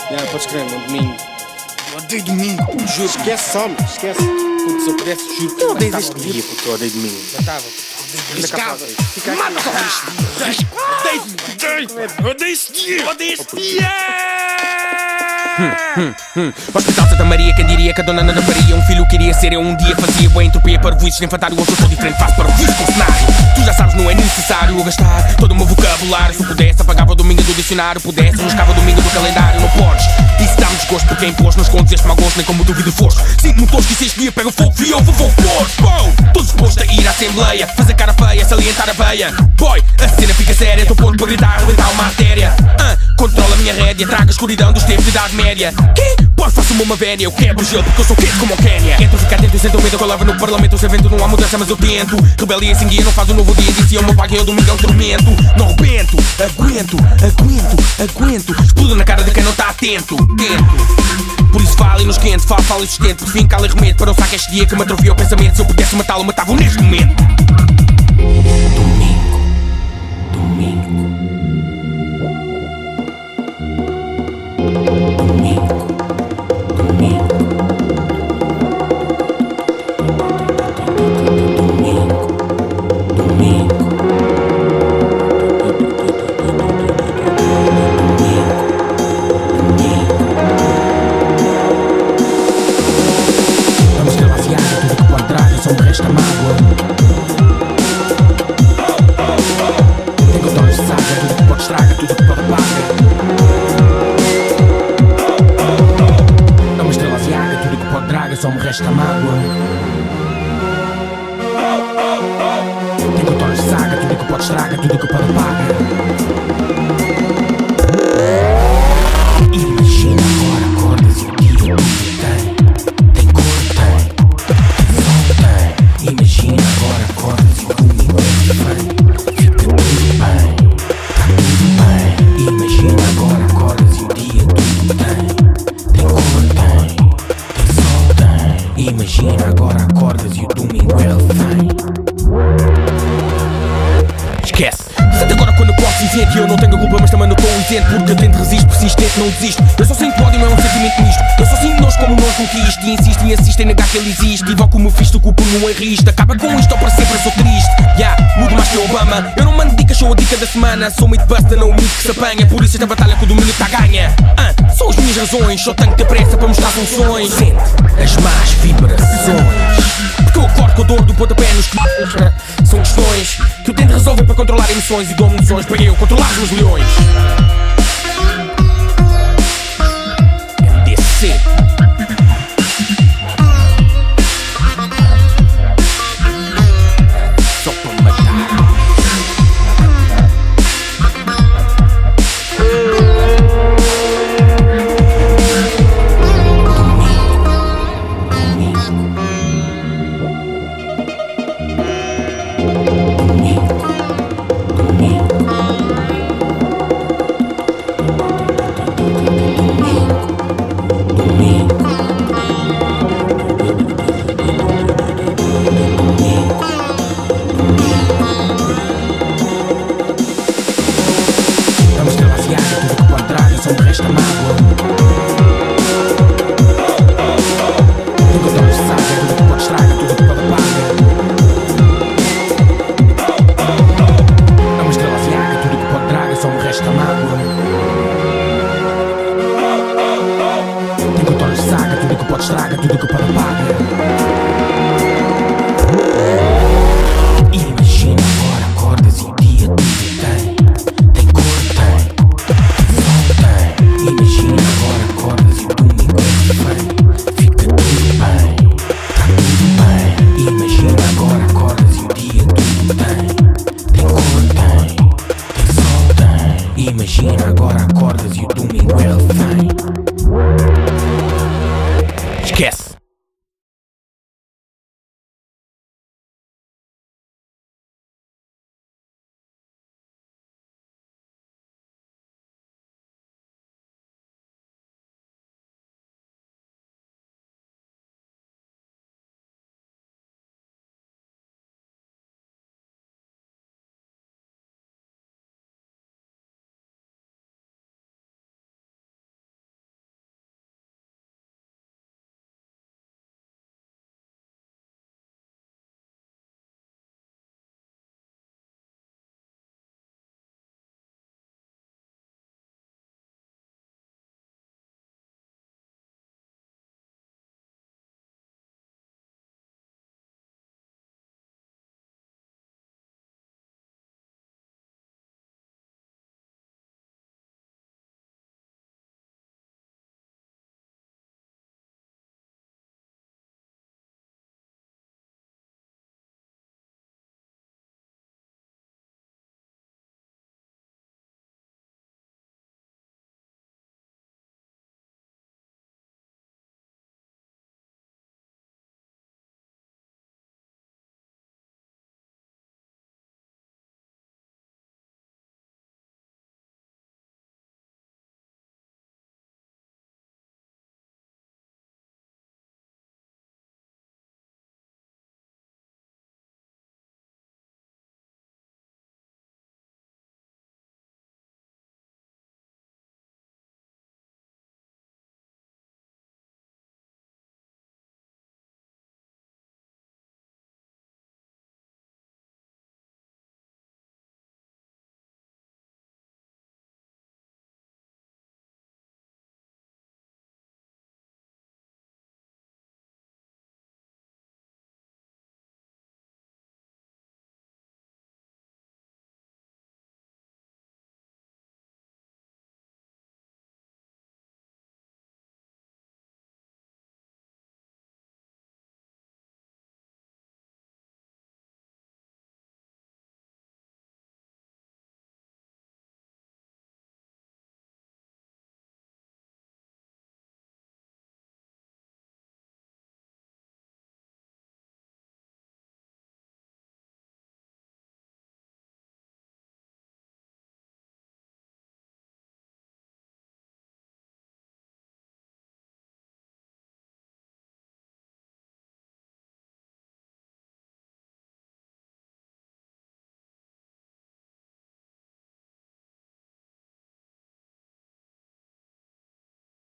Podes crer, mano, domingo. Eu odeio domingo, juro. Esquece só, mano, esquece. Puto, se eu pudesse, juro que Eu odeio matava este o dia, puto, eu odeio domingo. Matava. Arriscava. Fica aqui. Mata Eu odeio este dia. Eu odeio este dia. Hospital Santa Maria, quem diria que a dona Nana faria um filho que iria ser eu um dia fazia boa entropia para voices, infantário. Hoje eu estou diferente, faço para voices com cenário. Tu já sabes, não é necessário eu gastar todo o meu vocabulário. Se eu pudesse, apagava o domingo do dicionário. Pudesse, riscava o domingo do calendário. Não podes, isso dá-me desgosto porque quem pôs. Não escondes este mau gosto, nem como duvido foste. Sinto-me tosco e se este dia pega fogo, fui eu, vou pôr. Estou disposto a ir à assembleia, fazer cara feia, salientar a veia. Boy, a cena fica séria, estou pronto para gritar, arrebentar uma artéria. Controla a minha rédea, traga a escuridão dos tempos de idade média. Que? Pô, faço-me uma vénia, eu quebro o gelo porque eu sou quente como o Quénia. Entro, fica atento e sento medo que eu levo no parlamento. Os eventos não há mudança, mas eu tento. Rebelião sem guia, não faz um novo dia. Disse eu, meu pai, eu domingo é um tormento. Não rebento, aguento. Explodo na cara de quem não está atento. Tento. Por isso fala e nos quente, fala e sustento. Por fim, cala e remete para não sacar este dia que me atrofia o pensamento. Se eu pudesse matá-lo, matava-o neste momento. Só me resta mágoa. Tem contornos de saga, tudo que pode estraga, tudo que pode apaga. É uma estrela aziaga, tudo que pode draga, só me resta mágoa. Tem contornos de saga, tudo que pode estraga, tudo que pode apaga. Imagina agora acordas e o dia tem cor, tem. Imagina agora acordas e o domingo vem. Fica tudo bem, tá tudo bem. Imagina agora acordas e o dia tem cor, tem sol, tem. Imagina agora acordas e o domingo vem. Esquece. Sente agora quando eu posso dizer que eu não tenho culpa, mas também não estou isento. Porque eu tento, resisto, persistente, não desisto. Eu só sinto ódio, não é um sentimento misto. Eu só sinto nós como nós conquisto. E insisto e assisto em negar que ele existe. Invoco o meu fisto, o culpo não é risto. Acaba com isto ou para sempre eu sou triste. Mudo mais que o Obama. Eu não mando dicas, sou a dica da semana. Sou mythbuster, não o mito que se apanha. Por isso esta batalha com o domínio está ganha. São as minhas razões, só tenho que ter pressa para mostrar funções. Sente as más vibrações. Porque eu acordo com a dor do pontapé nos que são questões que eu tento resolver para controlar emoções. E dou-me noções para eu controlar os meus leões.